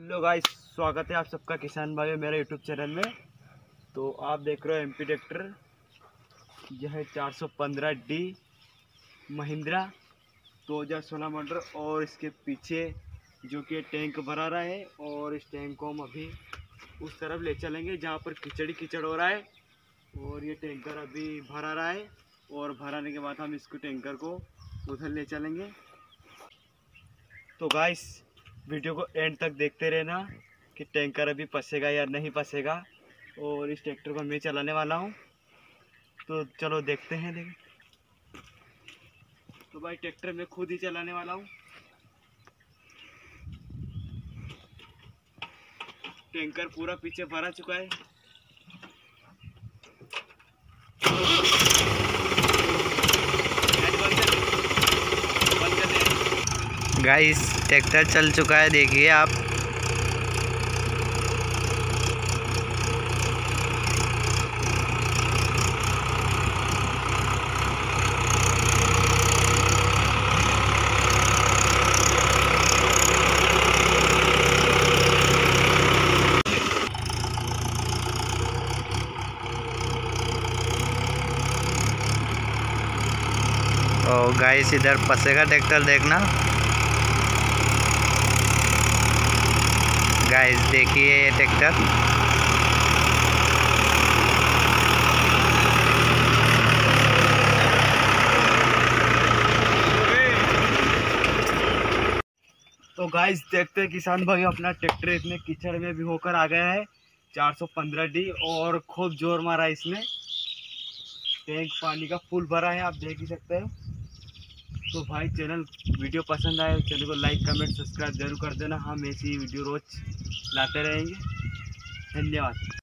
Hello guys, स्वागत है आप सबका किसान भाई मेरे यूट्यूब चैनल में। तो आप देख रहे हो एमपी ट्रैक्टर। यह है 415D महिंद्रा 2016 मॉडल। और इसके पीछे जो कि टैंक भरा रहा है, और इस टैंक को हम अभी उस तरफ ले चलेंगे जहाँ पर कीचड़ हो रहा है। और ये टैंकर अभी भरा रहा है, और भराने के बाद हम इसको टैंकर को उधर ले चलेंगे। तो गाइस, वीडियो को एंड तक देखते रहना कि टैंकर अभी फंसेगा या नहीं फंसेगा। और इस ट्रैक्टर को मैं चलाने वाला हूँ, तो चलो देखते हैं। तो भाई ट्रैक्टर मैं खुद ही चलाने वाला हूँ। टैंकर पूरा पीछे भरा चुका है। गाइस, ट्रैक्टर चल चुका है, देखिए आप। और गाइस, इधर फंसेगा ट्रैक्टर, देखना। गाइस देखिए ये ट्रैक्टर। तो गाइस देखते हैं किसान भाई, अपना ट्रैक्टर इतने कीचड़ में भी होकर आ गया है 415D। और खूब जोर मारा है इसने। टैंक पानी का फुल भरा है, आप देख ही सकते हो। तो भाई वीडियो पसंद आए चैनल को लाइक कमेंट सब्सक्राइब जरूर कर देना। हम ऐसी वीडियो रोज लाते रहेंगे। धन्यवाद।